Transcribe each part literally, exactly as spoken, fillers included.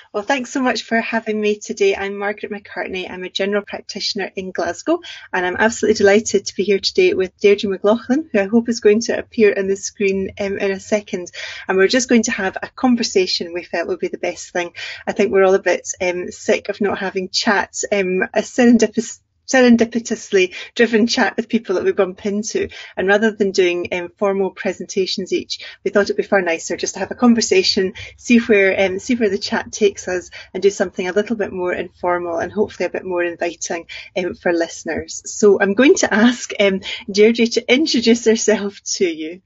Well, thanks so much for having me today. I'm Margaret McCartney. I'm a general practitioner in Glasgow, and I'm absolutely delighted to be here today with Deirdre MacLoughlin, who I hope is going to appear on the screen um, in a second. And we're just going to have a conversation we felt would be the best thing. I think we're all a bit um, sick of not having chats, um, a serendipitous serendipitously driven chat with people that we bump into, and rather than doing um, formal presentations each, we thought it'd be far nicer just to have a conversation, see where um, see where the chat takes us, and do something a little bit more informal and hopefully a bit more inviting um, for listeners. So I'm going to ask um, Deirdre to introduce herself to you.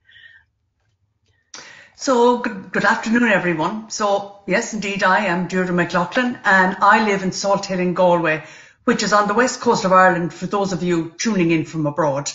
So good, good afternoon, everyone. So yes, indeed, I am Deirdre MacLoughlin, and I live in Salthill in Galway, which is on the west coast of Ireland for those of you tuning in from abroad.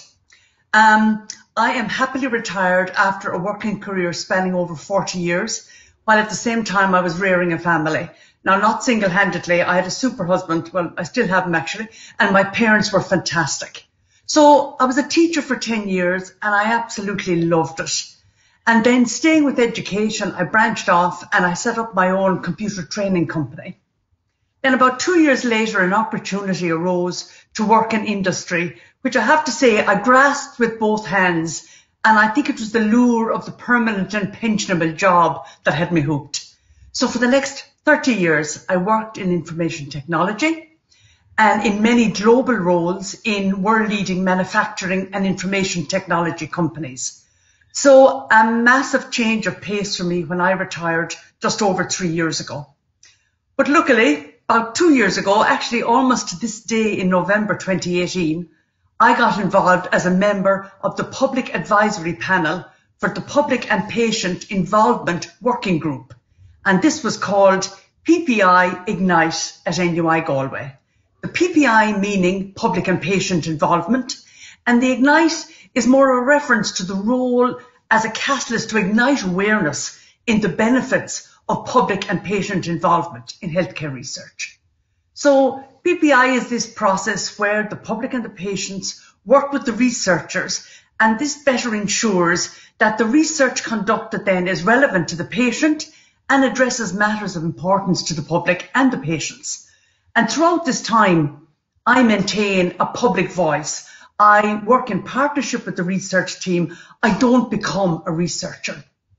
Um, I am happily retired after a working career spanning over forty years, while at the same time I was rearing a family. Now, not single-handedly, I had a super husband, well, I still have him actually, and my parents were fantastic. So I was a teacher for ten years and I absolutely loved it. And then staying with education, I branched off and I set up my own computer training company. Then about two years later, an opportunity arose to work in industry, which I have to say I grasped with both hands. And I think it was the lure of the permanent and pensionable job that had me hooked. So for the next thirty years, I worked in information technology and in many global roles in world-leading manufacturing and information technology companies. So a massive change of pace for me when I retired just over three years ago. But luckily, about two years ago, actually almost to this day in November twenty eighteen, I got involved as a member of the Public Advisory Panel for the Public and Patient Involvement Working Group. And this was called P P I Ignite at N U I Galway. The P P I meaning Public and Patient Involvement, and the Ignite is more a reference to the role as a catalyst to ignite awareness in the benefits of public and patient involvement in healthcare research. So P P I is this process where the public and the patients work with the researchers, and this better ensures that the research conducted then is relevant to the patient and addresses matters of importance to the public and the patients. And throughout this time, I maintain a public voice. I work in partnership with the research team. I don't become a researcher.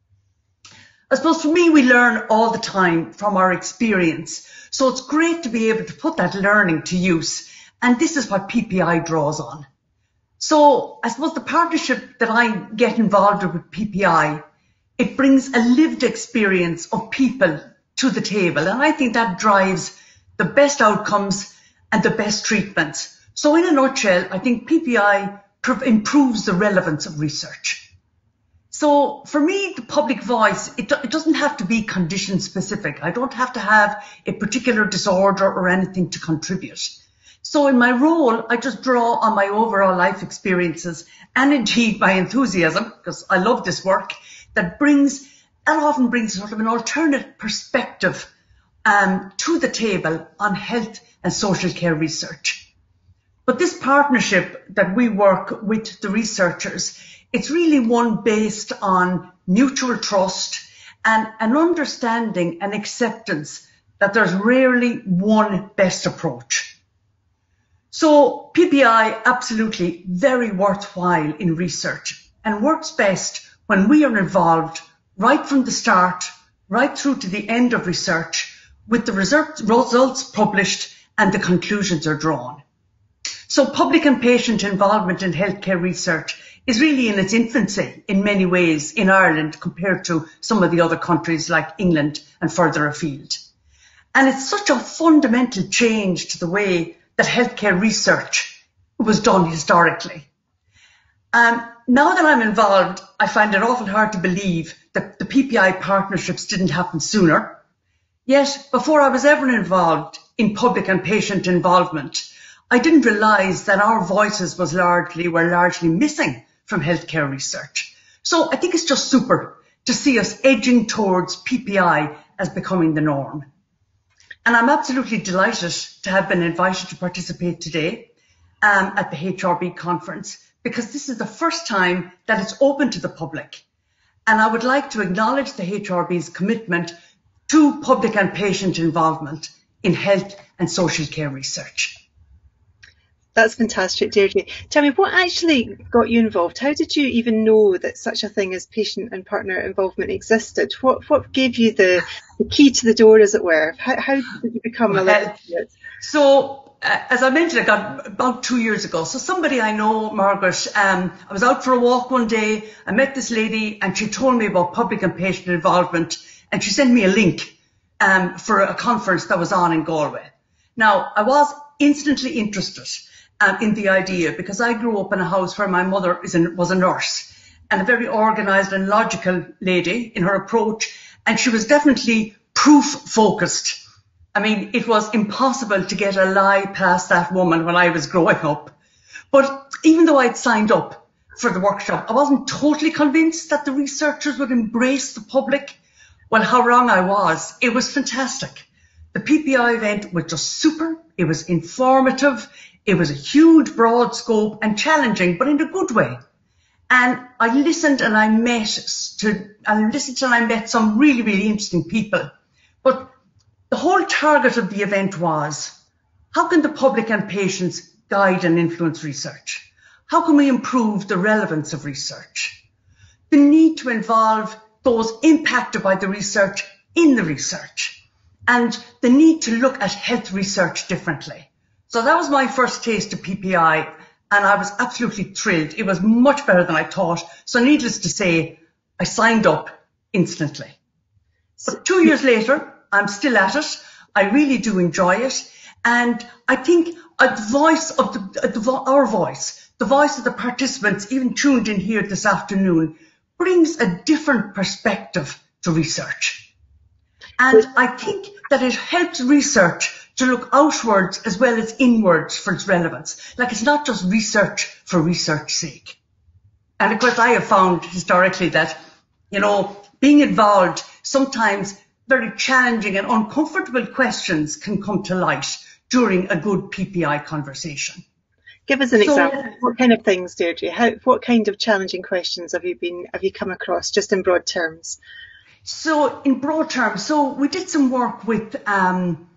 I suppose for me, we learn all the time from our experience. So it's great to be able to put that learning to use. And this is what P P I draws on. So I suppose the partnership that I get involved with P P I, it brings a lived experience of people to the table. And I think that drives the best outcomes and the best treatments. So in a nutshell, I think P P I improves the relevance of research. So for me, the public voice, it, it doesn't have to be condition specific. I don't have to have a particular disorder or anything to contribute. So in my role, I just draw on my overall life experiences and indeed my enthusiasm, because I love this work, that brings, that often brings sort of an alternate perspective um, to the table on health and social care research. But this partnership that we work with the researchers, it's really one based on mutual trust and an understanding and acceptance that there's rarely one best approach. So P P I absolutely very worthwhile in research and works best when we are involved right from the start, right through to the end of research, with the results published and the conclusions are drawn. So public and patient involvement in healthcare research is really in its infancy in many ways in Ireland compared to some of the other countries like England and further afield. And it's such a fundamental change to the way that healthcare research was done historically. Um, now that I'm involved, I find it awful hard to believe that the P P I partnerships didn't happen sooner. Yet, before I was ever involved in public and patient involvement, I didn't realise that our voices was largely were largely missing from healthcare research. So I think it's just super to see us edging towards P P I as becoming the norm. And I'm absolutely delighted to have been invited to participate today um, at the H R B conference, because this is the first time that it's open to the public. And I would like to acknowledge the H R B's commitment to public and patient involvement in health and social care research. That's fantastic, Deirdre. Tell me, what actually got you involved? How did you even know that such a thing as patient and partner involvement existed? What what gave you the, the key to the door, as it were? How, how did you become well, a literate? So, uh, as I mentioned, I got about two years ago. So somebody I know, Margaret, um, I was out for a walk one day. I met this lady and she told me about public and patient involvement, and she sent me a link um, for a conference that was on in Galway. Now, I was instantly interested Um, in the idea, because I grew up in a house where my mother is an, was a nurse, and a very organised and logical lady in her approach, and she was definitely proof focused. I mean, it was impossible to get a lie past that woman when I was growing up. But even though I'd signed up for the workshop, I wasn't totally convinced that the researchers would embrace the public. Well, how wrong I was. It was fantastic. The P P I event was just super. It was informative. It was a huge, broad scope and challenging, but in a good way. And I listened and I met to, I listened and I met some really, really interesting people. But the whole target of the event was, how can the public and patients guide and influence research? How can we improve the relevance of research? The need to involve those impacted by the research in the research, and the need to look at health research differently. So that was my first taste of P P I, and I was absolutely thrilled. It was much better than I thought. So needless to say, I signed up instantly. But two years later, I'm still at it. I really do enjoy it. And I think a voice of the, the, our voice, the voice of the participants, even tuned in here this afternoon, brings a different perspective to research. And I think that it helps research to look outwards as well as inwards for its relevance. Like, it's not just research for research's sake. And of course, I have found historically that, you know, being involved, sometimes very challenging and uncomfortable questions can come to light during a good P P I conversation. Give us an so, example. What kind of things, Deirdre? How, what kind of challenging questions have you been, have you come across, just in broad terms? So, in broad terms, so we did some work with um,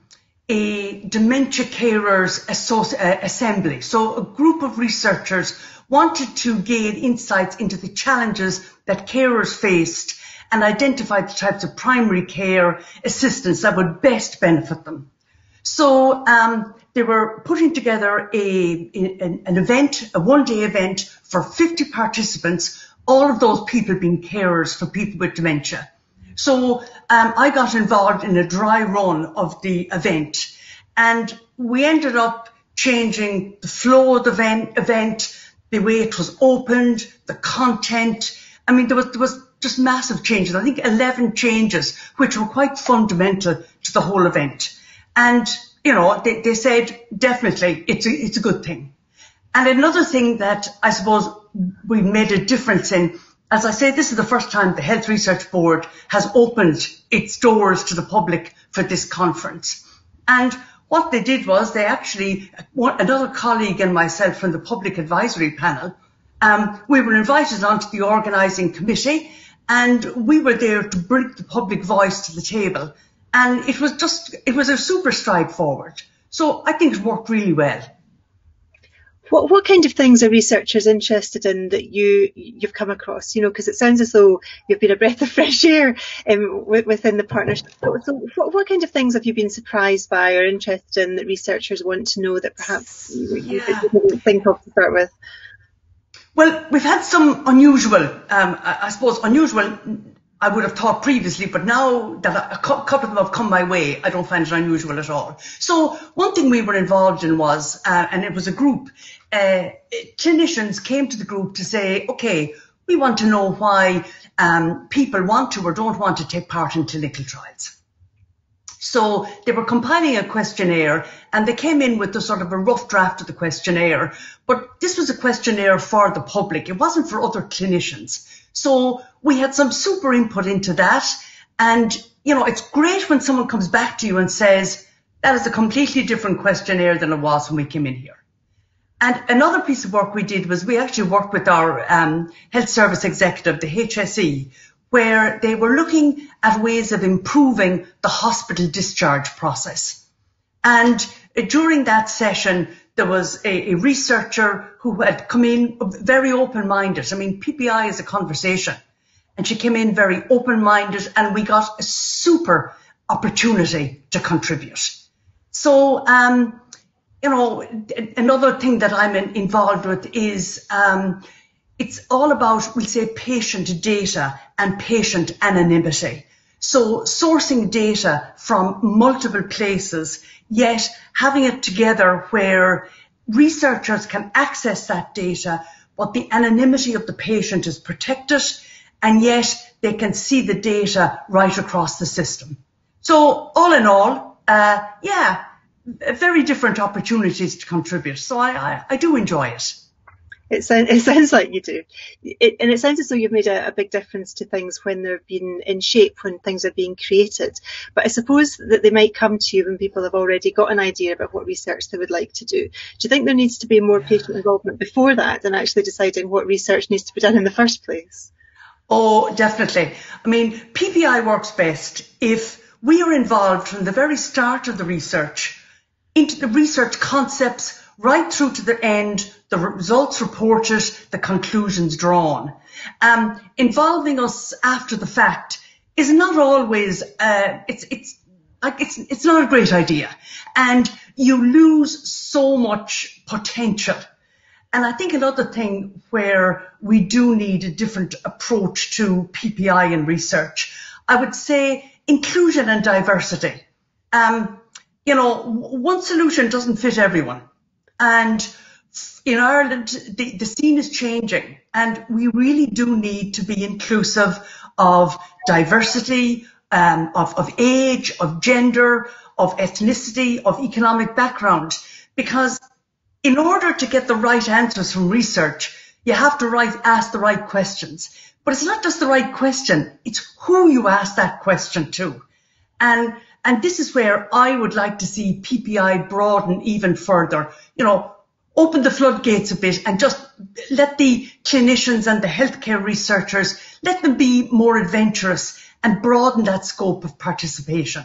a dementia carers assembly. So a group of researchers wanted to gain insights into the challenges that carers faced and identify the types of primary care assistance that would best benefit them. So um, they were putting together a, an, an event, a one-day event for fifty participants, all of those people being carers for people with dementia. So um, I got involved in a dry run of the event, and we ended up changing the flow of the event, event, the way it was opened, the content. I mean, there was, there was just massive changes. I think eleven changes, which were quite fundamental to the whole event. And, you know, they, they said, definitely, it's a, it's a good thing. And another thing that I suppose we made a difference in, as I say, this is the first time the Health Research Board has opened its doors to the public for this conference. And what they did was they actually, one, another colleague and myself from the public advisory panel, um, we were invited onto the organising committee, and we were there to bring the public voice to the table. And it was just, it was a super stride forward. So I think it worked really well. What what kind of things are researchers interested in that you you've come across? You know, because it sounds as though you've been a breath of fresh air um, within the partnership. So, what what kind of things have you been surprised by or interested in that researchers want to know that perhaps you, yeah. you didn't think of to start with? Well, we've had some unusual, um, I, I suppose unusual. I would have thought previously, but now that a couple of them have come my way, I don't find it unusual at all. So one thing we were involved in was, uh, and it was a group, uh, clinicians came to the group to say, okay, we want to know why um, people want to or don't want to take part in clinical trials. So they were compiling a questionnaire, and they came in with a sort of a rough draft of the questionnaire, but this was a questionnaire for the public. It wasn't for other clinicians. So we had some super input into that. And, you know, it's great when someone comes back to you and says, that is a completely different questionnaire than it was when we came in here. And another piece of work we did was we actually worked with our um, health service executive, the H S E, where they were looking at ways of improving the hospital discharge process. And during that session, there was a, a researcher who had come in very open-minded. I mean, P P I is a conversation. And she came in very open-minded, and we got a super opportunity to contribute. So, um, you know, another thing that I'm in, involved with is um, it's all about, we'll say, patient data and patient anonymity. So sourcing data from multiple places, yet having it together where researchers can access that data, but the anonymity of the patient is protected, and yet they can see the data right across the system. So all in all, uh, yeah, very different opportunities to contribute. So I, I, I do enjoy it. It sounds, it sounds like you do. It, and it sounds as though you've made a, a big difference to things when they're being in shape, when things are being created. But I suppose that they might come to you when people have already got an idea about what research they would like to do. Do you think there needs to be more patient involvement before that than actually deciding what research needs to be done in the first place? Oh, definitely. I mean, P P I works best if we are involved from the very start of the research, into the research concepts, right through to the end, the results reported, the conclusions drawn. Um, involving us after the fact is not always, uh, it's, it's, like, it's, it's not a great idea. And you lose so much potential. And I think another thing where we do need a different approach to P P I in research, I would say inclusion and diversity. Um, you know, one solution doesn't fit everyone. And in Ireland, the, the scene is changing, and we really do need to be inclusive of diversity, um, of, of age, of gender, of ethnicity, of economic background, because in order to get the right answers from research, you have to right, ask the right questions. But it's not just the right question, it's who you ask that question to. And, and this is where I would like to see P P I broaden even further. You know, open the floodgates a bit and just let the clinicians and the healthcare researchers, let them be more adventurous and broaden that scope of participation.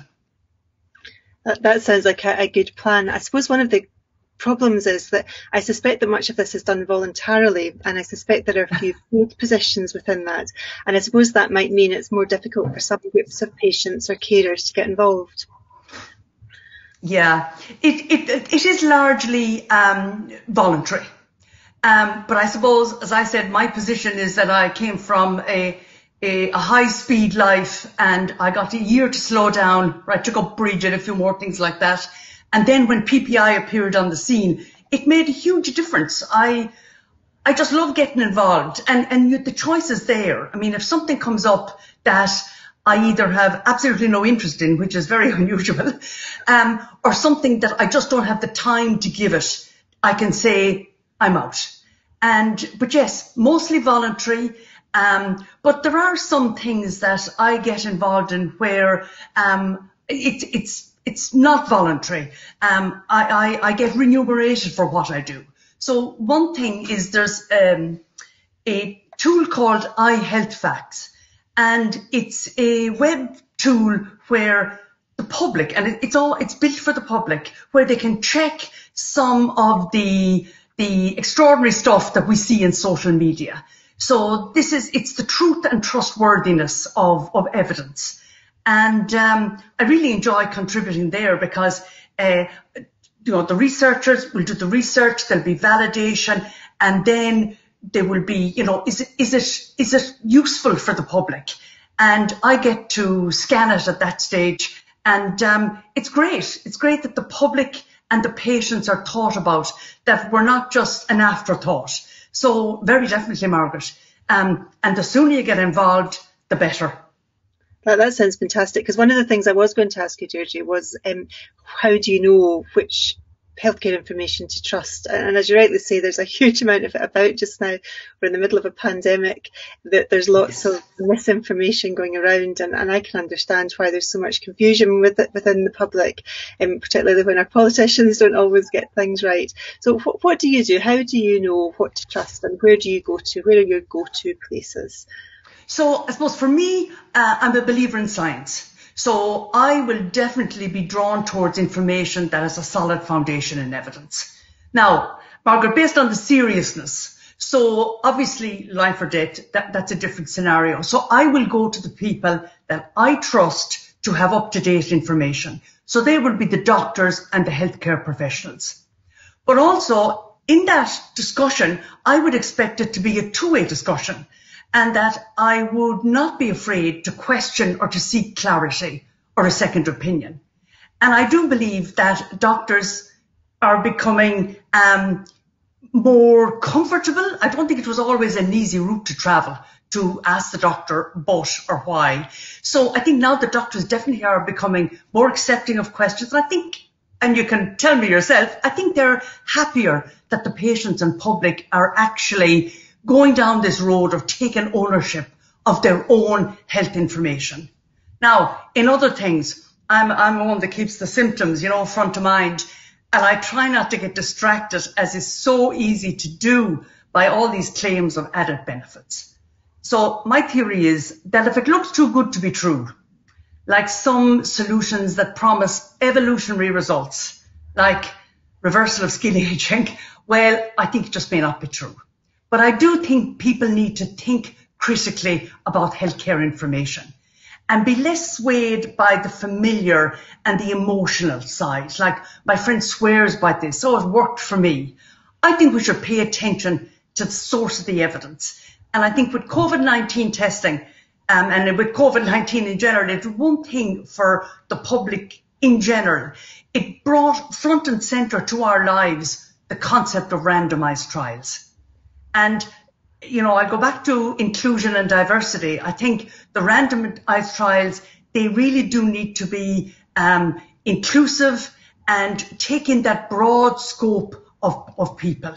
That, that sounds like a, a good plan. I suppose one of the problems is that I suspect that much of this is done voluntarily, and I suspect there are a few paid positions within that, and I suppose that might mean it's more difficult for some groups of patients or carers to get involved. Yeah, it, it, it is largely um, voluntary, um, but I suppose, as I said, my position is that I came from a A, a high-speed life, and I got a year to slow down. I took up bridge and a few more things like that. And then when P P I appeared on the scene, it made a huge difference. I I just love getting involved, and, and you, the choice is there. I mean, if something comes up that I either have absolutely no interest in, which is very unusual, um, or something that I just don't have the time to give it, I can say I'm out. And but yes, mostly voluntary. Um, but there are some things that I get involved in where um, it, it's it's not voluntary. Um, I, I, I get remunerated for what I do. So one thing is there's um, a tool called iHealthFacts, and it's a web tool where the public, and it, it's all it's built for the public, where they can check some of the the extraordinary stuff that we see in social media. So this is, it's the truth and trustworthiness of, of evidence. And um, I really enjoy contributing there because, uh, you know, the researchers will do the research, there'll be validation, and then there will be, you know, is it, is it, is it useful for the public? And I get to scan it at that stage. And um, it's great. It's great that the public and the patients are thought about, that we're not just an afterthought. So very definitely, Margaret. Um, and the sooner you get involved, the better. That, that sounds fantastic, because one of the things I was going to ask you, Deirdre, was um, how do you know which healthcare information to trust? And as you rightly say, there's a huge amount of it about just now. We're in the middle of a pandemic, that there's lots yes. of misinformation going around, and, and I can understand why there's so much confusion with it within the public, um, particularly when our politicians don't always get things right. So what, what do you do? How do you know what to trust, and where do you go to? Where are your go-to places? So I suppose for me, uh, I'm a believer in science. So I will definitely be drawn towards information that has a solid foundation in evidence. Now, Margaret, based on the seriousness, so obviously life or death, that, that's a different scenario. So I will go to the people that I trust to have up-to-date information. So they would be the doctors and the healthcare professionals. But also in that discussion, I would expect it to be a two-way discussion, and that I would not be afraid to question or to seek clarity or a second opinion. And I do believe that doctors are becoming um, more comfortable. I don't think it was always an easy route to travel to ask the doctor but or why. So I think now the doctors definitely are becoming more accepting of questions. And I think, and you can tell me yourself, I think they're happier that the patients and public are actually going down this road of taking ownership of their own health information. Now, in other things, I'm, I'm one that keeps the symptoms, you know, front of mind. And I try not to get distracted, as is so easy to do, by all these claims of added benefits. So my theory is that if it looks too good to be true, like some solutions that promise evolutionary results, like reversal of skin aging, well, I think it just may not be true. But I do think people need to think critically about healthcare information and be less swayed by the familiar and the emotional side. Like my friend swears by this, oh, it worked for me. I think we should pay attention to the source of the evidence. And I think with COVID nineteen testing um, and with COVID nineteen in general, it was one thing for the public in general. It brought front and center to our lives the concept of randomized trials. And, you know, I go back to inclusion and diversity. I think the randomized trials, they really do need to be um, inclusive and take in that broad scope of, of people.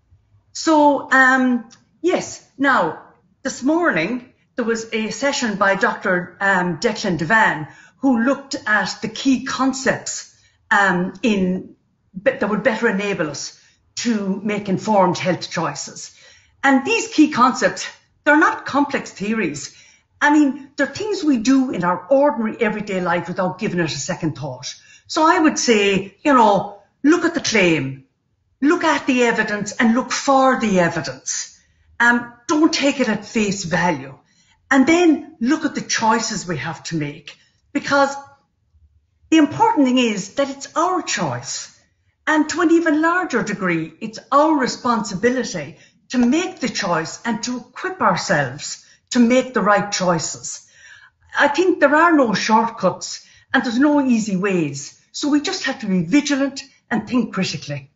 So, um, yes, now, this morning, there was a session by Doctor Um, Declan Devan, who looked at the key concepts um, in, that would better enable us to make informed health choices. And these key concepts, they're not complex theories. I mean, they're things we do in our ordinary everyday life without giving it a second thought. So I would say, you know, look at the claim, look at the evidence and look for the evidence. Um, don't take it at face value. And then look at the choices we have to make, because the important thing is that it's our choice. And to an even larger degree, it's our responsibility to make the choice and to equip ourselves to make the right choices. I think there are no shortcuts and there's no easy ways. So we just have to be vigilant and think critically.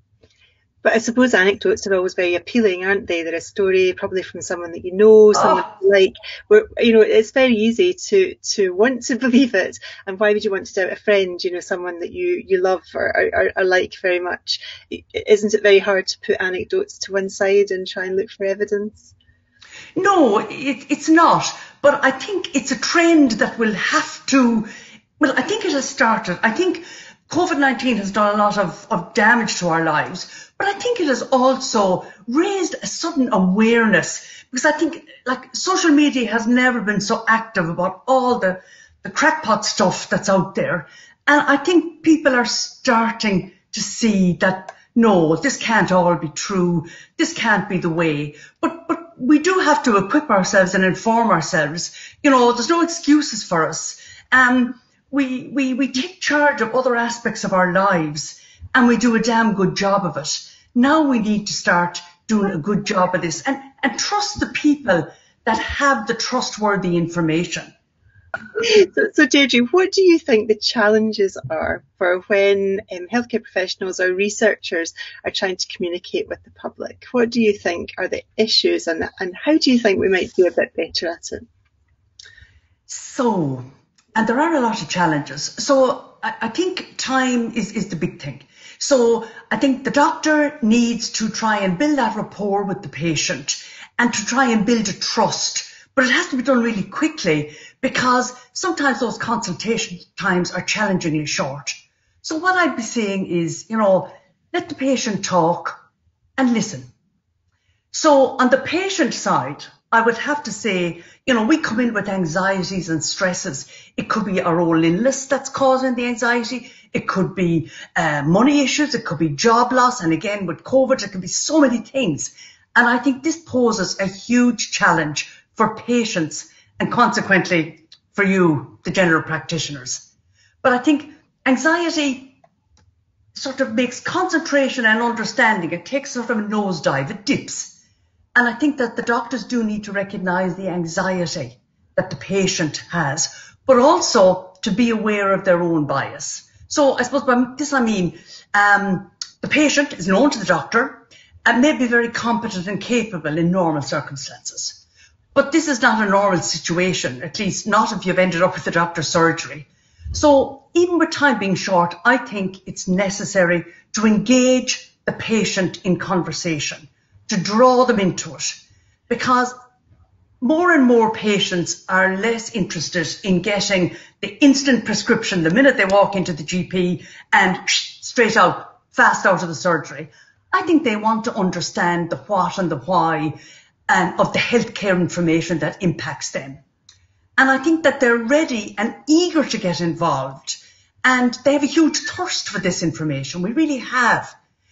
But I suppose anecdotes are always very appealing, aren't they? They're a story probably from someone that you know, someone Oh. you like. Where, you know, it's very easy to to want to believe it. And why would you want to doubt a friend? You know, someone that you you love or, or, or like very much. Isn't it very hard to put anecdotes to one side and try and look for evidence? No, it, it's not. But I think it's a trend that will have to. Well, I think it has started. I think COVID nineteen has done a lot of, of damage to our lives, but I think it has also raised a sudden awareness, because I think like social media has never been so active about all the, the crackpot stuff that's out there. And I think people are starting to see that, no, this can't all be true. This can't be the way. But, but we do have to equip ourselves and inform ourselves. You know, there's no excuses for us. Um, We, we, we take charge of other aspects of our lives and we do a damn good job of it. Now we need to start doing a good job of this and, and trust the people that have the trustworthy information. So, so Deirdre, what do you think the challenges are for when um, healthcare professionals or researchers are trying to communicate with the public? What do you think are the issues, and, and how do you think we might do a bit better at it? So... And there are a lot of challenges. So I, I think time is, is the big thing. So I think the doctor needs to try and build that rapport with the patient and to try and build a trust. But it has to be done really quickly, because sometimes those consultation times are challengingly short. So what I'd be saying is, you know, let the patient talk and listen. So on the patient side, I would have to say, you know, we come in with anxieties and stresses. It could be our own illness that's causing the anxiety. It could be uh, money issues. It could be job loss. And again, with COVID, it could be so many things. And I think this poses a huge challenge for patients and consequently for you, the general practitioners. But I think anxiety sort of makes concentration and understanding. It takes sort of a nosedive. It dips. And I think that the doctors do need to recognise the anxiety that the patient has, but also to be aware of their own bias. So I suppose by this I mean um, the patient is known to the doctor and may be very competent and capable in normal circumstances. But this is not a normal situation, at least not if you've ended up with the doctor's surgery. So even with time being short, I think it's necessary to engage the patient in conversation, to draw them into it, because more and more patients are less interested in getting the instant prescription the minute they walk into the G P and straight out, fast out of the surgery. I think they want to understand the what and the why and of the healthcare information that impacts them. And I think that they're ready and eager to get involved, and they have a huge thirst for this information. We really have.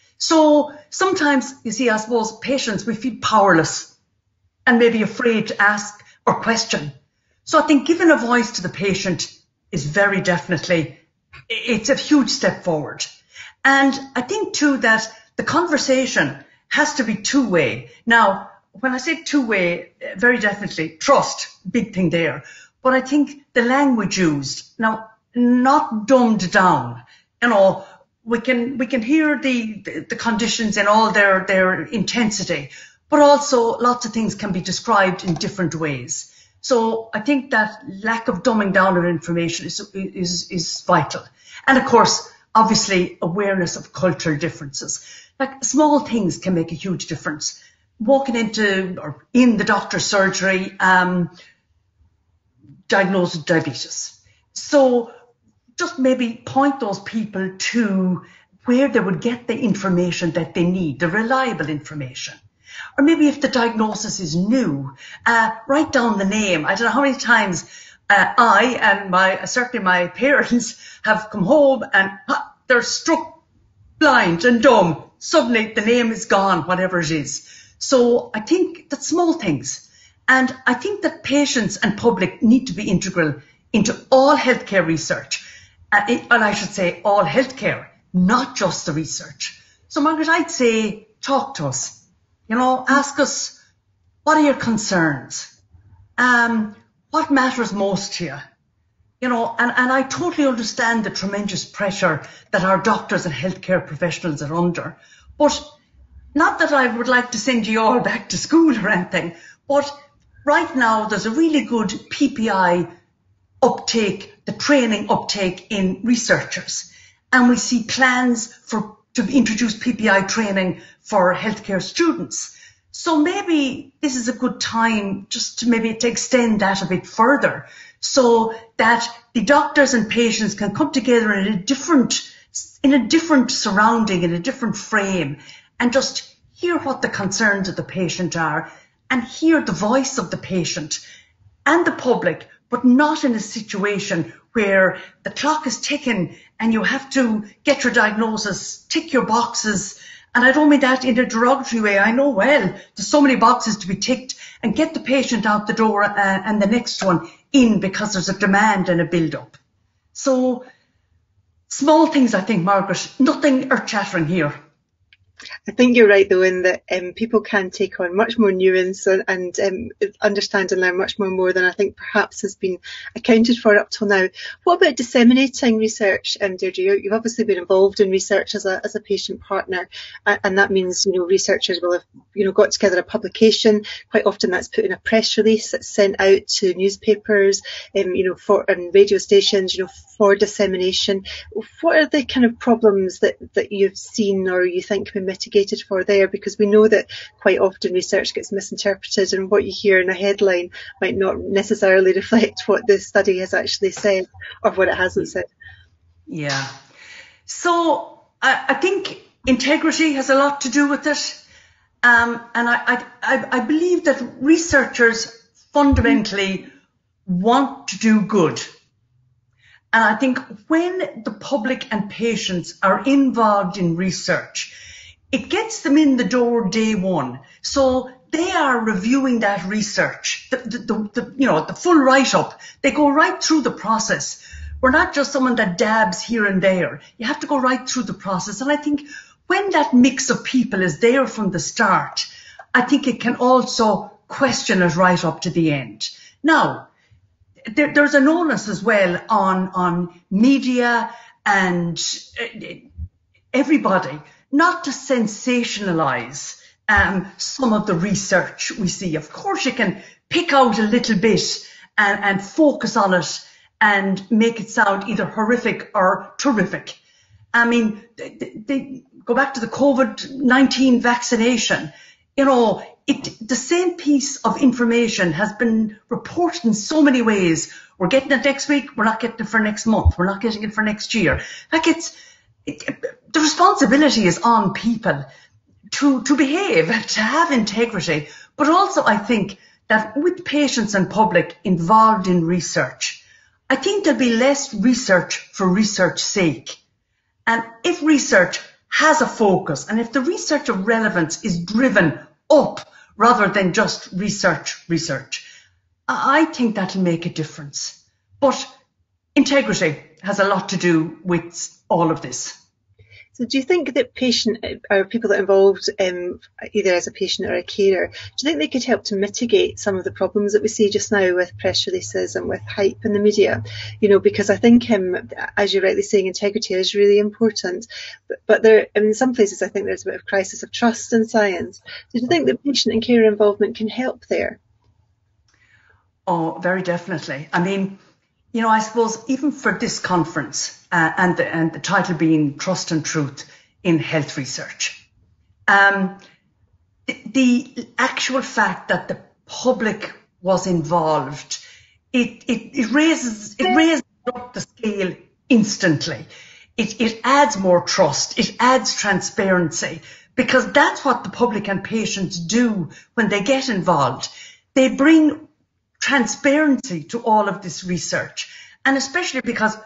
So sometimes, you see, I suppose patients, we feel powerless and maybe afraid to ask or question. So I think giving a voice to the patient is very definitely, it's a huge step forward. And I think too that the conversation has to be two-way. Now, when I say two-way, very definitely trust, big thing there. But I think the language used, now, not dumbed down, you know, We can we can hear the, the, the conditions in all their, their intensity, but also lots of things can be described in different ways. So I think that lack of dumbing down of information is, is, is vital. And of course, obviously, awareness of cultural differences. Like small things can make a huge difference. Walking into or in the doctor's surgery, um, diagnosed with diabetes. So just maybe point those people to where they would get the information that they need, the reliable information. Or maybe if the diagnosis is new, uh, write down the name. I don't know how many times uh, I and my certainly my parents have come home and ha, they're struck blind and dumb. Suddenly the name is gone, whatever it is. So I think that small things. And I think that patients and public need to be integral into all healthcare research. And I should say all healthcare, not just the research. So Margaret, I'd say talk to us. You know, ask us, what are your concerns? Um, what matters most to you? You know, and, and I totally understand the tremendous pressure that our doctors and healthcare professionals are under. But not that I would like to send you all back to school or anything, but right now there's a really good P P I uptake, the training uptake in researchers. And we see plans for to introduce P P I training for healthcare students. So maybe this is a good time just to maybe to extend that a bit further so that the doctors and patients can come together in a different, in a different surrounding, in a different frame, and just hear what the concerns of the patient are and hear the voice of the patient and the public, but not in a situation where the clock is ticking and you have to get your diagnosis, tick your boxes. And I don't mean that in a derogatory way. I know well there's so many boxes to be ticked, and get the patient out the door uh, and the next one in because there's a demand and a build-up. So small things, I think, Margaret, nothing earth-shattering here. I think you're right, though, in that um, people can take on much more nuance and, and um, understand and learn much more more than I think perhaps has been accounted for up till now. What about disseminating research, um, Deirdre? You've obviously been involved in research as a as a patient partner, and, and that means, you know, researchers will have, you know, got together a publication. Quite often that's put in a press release that's sent out to newspapers, um, you know, for and radio stations, you know, for dissemination. What are the kind of problems that that you've seen or you think can be mitigated for there? Because we know that quite often research gets misinterpreted, and what you hear in a headline might not necessarily reflect what the study has actually said or what it hasn't said. Yeah. So I, I think integrity has a lot to do with it. Um, and I, I, I believe that researchers fundamentally want to do good. And I think when the public and patients are involved in research, it gets them in the door day one. So they are reviewing that research, the, the, the, the, you know, the full write-up. They go right through the process. We're not just someone that dabs here and there. You have to go right through the process. And I think when that mix of people is there from the start, I think it can also question it right up to the end. Now, there, there's an onus as well on, on media and everybody not to sensationalize um, some of the research we see. Of course, you can pick out a little bit and, and focus on it and make it sound either horrific or terrific. I mean, they, they go back to the COVID nineteen vaccination. You know, it, the same piece of information has been reported in so many ways. We're getting it next week. We're not getting it for next month. We're not getting it for next year. Like it's, it, the responsibility is on people to, to behave, to have integrity. But also I think that with patients and public involved in research, I think there'll be less research for research's sake. And if research has a focus and if the research of relevance is driven up rather than just research, research, I think that'll make a difference. But integrity has a lot to do with all of this. So do you think that patient or people that are involved um, either as a patient or a carer, do you think they could help to mitigate some of the problems that we see just now with press releases and with hype in the media? You know, because I think, um, as you're rightly saying, integrity is really important. But, but there, I mean, in some places, I think there's a bit of crisis of trust in science. Do you think that patient and carer involvement can help there? Oh, very definitely. I mean, you know, I suppose even for this conference uh, and, the, and the title being Trust and Truth in Health Research, um, the, the actual fact that the public was involved, it, it, it raises it raises up the scale instantly. It, it adds more trust. It adds transparency, because that's what the public and patients do when they get involved. They bring transparency to all of this research, and especially because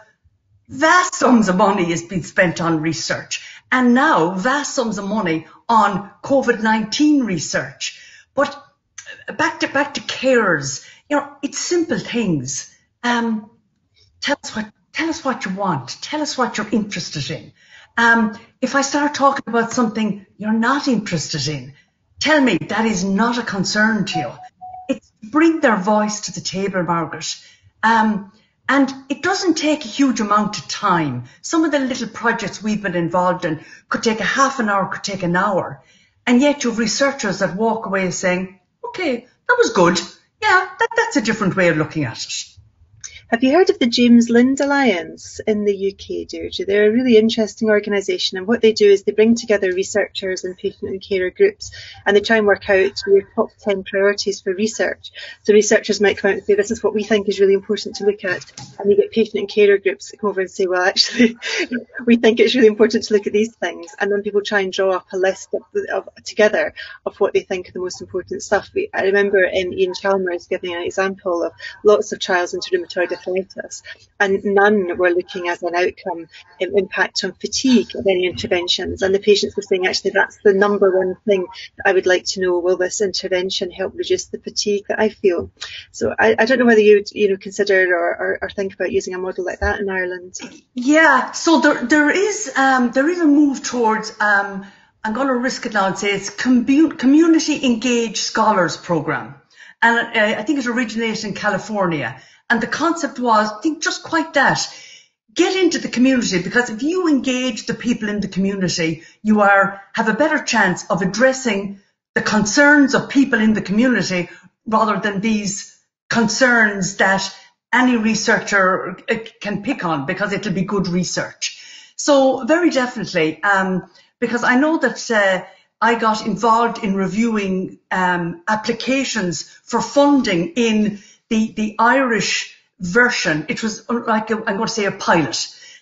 vast sums of money is being spent on research, and now vast sums of money on COVID nineteen research. But back to back to carers, you know, it's simple things. Um, tell us what tell us what you want. Tell us what you're interested in. Um, if I start talking about something you're not interested in, tell me that is not a concern to you. It's bring their voice to the table, Margaret. Um, and it doesn't take a huge amount of time. Some of the little projects we've been involved in could take a half an hour, could take an hour. And yet you have researchers that walk away saying, okay, that was good. Yeah, that, that's a different way of looking at it. Have you heard of the James Lind Alliance in the U K, Deirdre? They're a really interesting organisation, and what they do is they bring together researchers and patient and carer groups, and they try and work out your top ten priorities for research. So researchers might come out and say, this is what we think is really important to look at, and you get patient and carer groups that come over and say, well, actually, we think it's really important to look at these things, and then people try and draw up a list of, of, together of what they think are the most important stuff. We, I remember um, Ian Chalmers giving an example of lots of trials into rheumatoid arthritis, and none were looking as an outcome um, impact on fatigue of any interventions, and the patients were saying, actually, that's the number one thing that I would like to know. Will this intervention help reduce the fatigue that I feel? So I, I don't know whether you'd you know consider or, or, or think about using a model like that in Ireland. Yeah, so there there is um, there is a move towards um, I'm going to risk it now and say it's commu- community engaged scholars program, and uh, I think it originated in California. And the concept was, I think, just quite that. Get into the community, because if you engage the people in the community, you are have a better chance of addressing the concerns of people in the community rather than these concerns that any researcher can pick on, because it'll be good research. So very definitely, um, because I know that uh, I got involved in reviewing um, applications for funding in The, the Irish version. It was like, a, I'm going to say a pilot.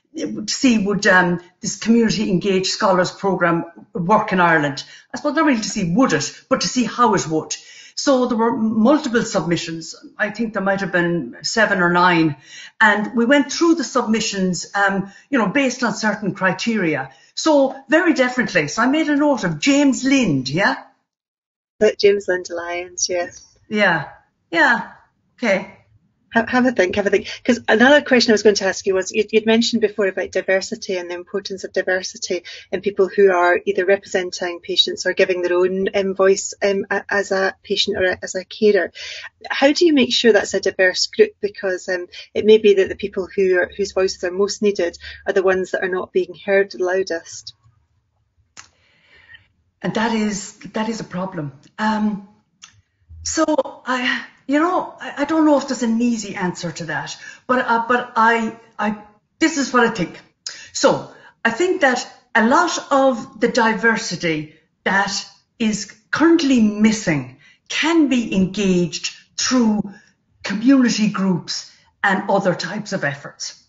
to see would um, this community engaged scholars programme work in Ireland. I suppose not really to see would it, but to see how it would. So there were multiple submissions. I think there might have been seven or nine. And we went through the submissions, um, you know, based on certain criteria. So very definitely. So I made a note of James Lind, yeah? That James Lind Alliance, yeah. Yeah, yeah, okay. Have, have a think, have a think. Because another question I was going to ask you was, you'd, you'd mentioned before about diversity and the importance of diversity in people who are either representing patients or giving their own um, voice um, as a patient or as a carer. How do you make sure that's a diverse group? Because um, it may be that the people who are, whose voices are most needed are the ones that are not being heard the loudest. And that is, that is a problem. Um, so I... You know, I don't know if there's an easy answer to that, but uh, but I I this is what I think. So I think that a lot of the diversity that is currently missing can be engaged through community groups and other types of efforts.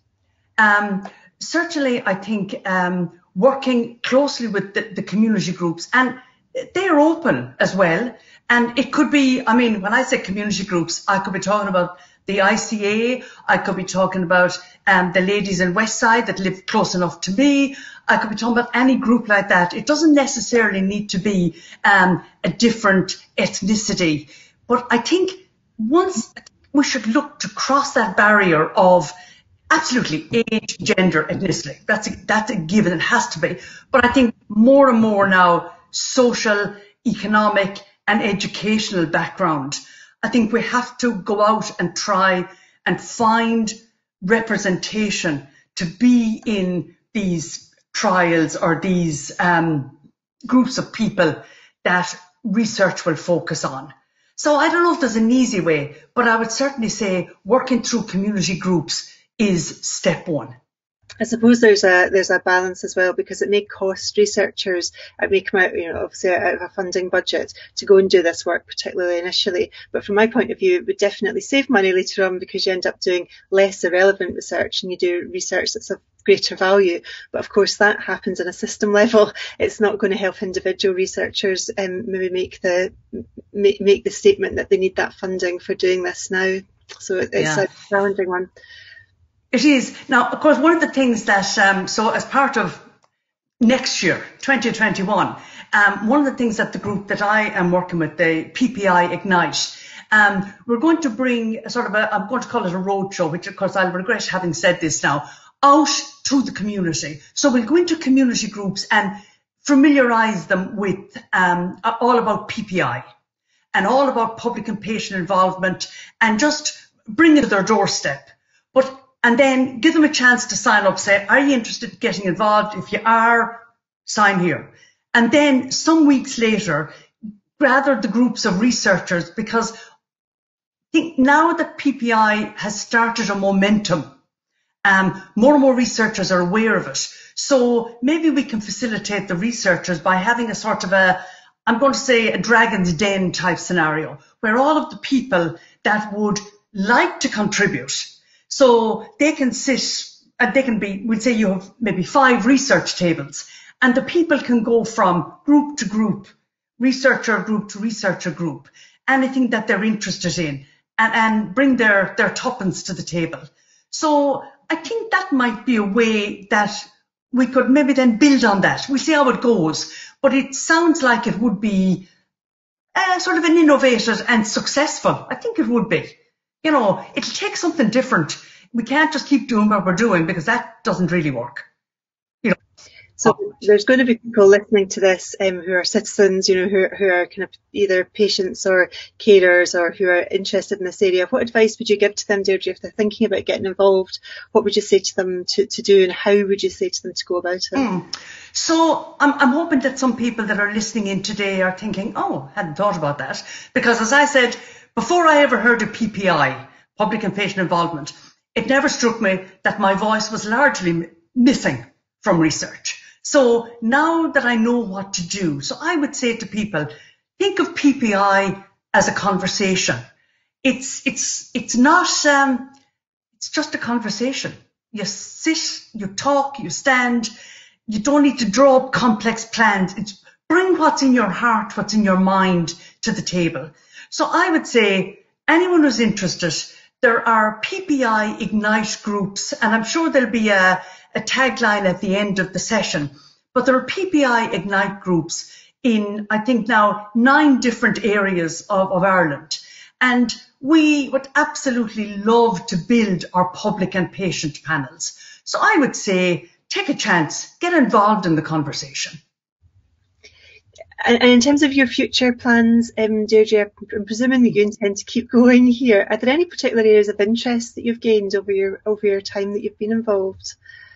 Um, certainly, I think um, working closely with the, the community groups, and they're open as well. And it could be, I mean, when I say community groups, I could be talking about the I C A, I could be talking about um, the ladies in Westside that live close enough to me, I could be talking about any group like that. It doesn't necessarily need to be um, a different ethnicity. But I think once we should look to cross that barrier of absolutely age, gender, ethnicity. That's a, that's a given, it has to be. But I think more and more now, social, economic, and educational background. I think we have to go out and try and find representation to be in these trials or these um, groups of people that research will focus on. So I don't know if there's an easy way, but I would certainly say working through community groups is step one. I suppose there's a there's a balance as well, because it may cost researchers, it may come out, you know, obviously out of a funding budget to go and do this work, particularly initially. But from my point of view, it would definitely save money later on, because you end up doing less irrelevant research and you do research that's of greater value. But of course, that happens on a system level. It's not going to help individual researchers um, maybe make the make, make the statement that they need that funding for doing this now. So it's yeah. a challenging one. It is. Now, of course, one of the things that, um, so as part of next year, twenty twenty-one, um, one of the things that the group that I am working with, the P P I Ignite, um, we're going to bring a sort of a, I'm going to call it a roadshow, which of course I'll regret having said this now, out to the community. So we'll go into community groups and familiarise them with um, all about P P I and all about public and patient involvement, and just bring it to their doorstep. But And then give them a chance to sign up, say, are you interested in getting involved? If you are, sign here. And then some weeks later, gather the groups of researchers, because I think now that P P I has started a momentum, um, more and more researchers are aware of it. So maybe we can facilitate the researchers by having a sort of a, I'm going to say a Dragon's Den type scenario, where all of the people that would like to contribute, so they can sit, and they can be, we'd say you have maybe five research tables, and the people can go from group to group, researcher group to researcher group, anything that they're interested in, and, and bring their, their tuppence to the table. So I think that might be a way that we could maybe then build on that. We'll see how it goes, but it sounds like it would be uh, sort of an innovative and successful. I think it would be. You know, it'll take something different. We can't just keep doing what we're doing, because that doesn't really work. You know. So there's going to be people listening to this um, who are citizens, you know, who, who are kind of either patients or carers, or who are interested in this area. What advice would you give to them, Deirdre, if they're thinking about getting involved? What would you say to them to, to do, and how would you say to them to go about it? Mm. So I'm, I'm hoping that some people that are listening in today are thinking, oh, I hadn't thought about that. Because as I said, before I ever heard of P P I, public and patient involvement, it never struck me that my voice was largely missing from research. So now that I know what to do, so I would say to people, think of P P I as a conversation. It's it's it's not um, it's just a conversation. you sit, you talk, you stand. You don't need to draw up complex plans. It's bring what's in your heart, what's in your mind to the table. So I would say anyone who's interested, there are P P I Ignite groups, and I'm sure there'll be a, a tagline at the end of the session, but there are P P I Ignite groups in, I think now, nine different areas of, of Ireland. And we would absolutely love to build our public and patient panels. So I would say, take a chance, get involved in the conversation. And in terms of your future plans, um, Deirdre, I'm presuming that you intend to keep going here. Are there any particular areas of interest that you've gained over your over your time that you've been involved?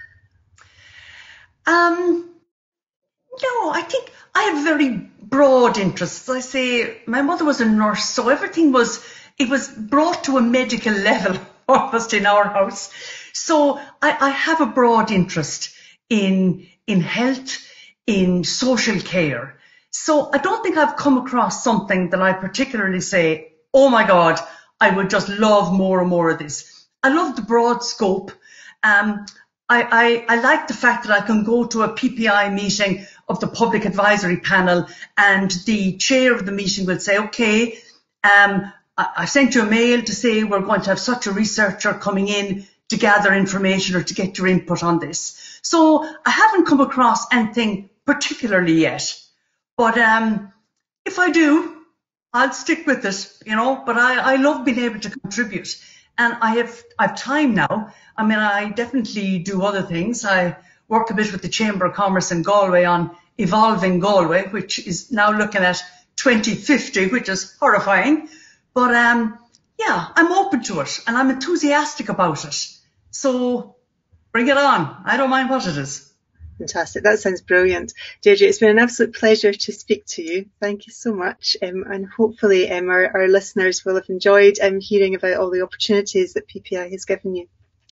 Um, no, I think I have very broad interests. I say my mother was a nurse, so everything was it was brought to a medical level almost in our house. So I, I have a broad interest in in health, in social care. So I don't think I've come across something that I particularly say, oh my God, I would just love more and more of this. I love the broad scope. Um, I, I, I like the fact that I can go to a P P I meeting of the public advisory panel and the chair of the meeting will say, okay, um, I, I sent you a mail to say we're going to have such a researcher coming in to gather information or to get your input on this. So I haven't come across anything particularly yet. But um, if I do, I'll stick with it, you know, but I, I love being able to contribute. And I have I have time now. I mean, I definitely do other things. I work a bit with the Chamber of Commerce in Galway on Evolving Galway, which is now looking at twenty fifty, which is horrifying. But um, yeah, I'm open to it and I'm enthusiastic about it. So bring it on. I don't mind what it is. Fantastic. That sounds brilliant. Deirdre, it's been an absolute pleasure to speak to you. Thank you so much. Um, and hopefully um, our, our listeners will have enjoyed um, hearing about all the opportunities that P P I has given you.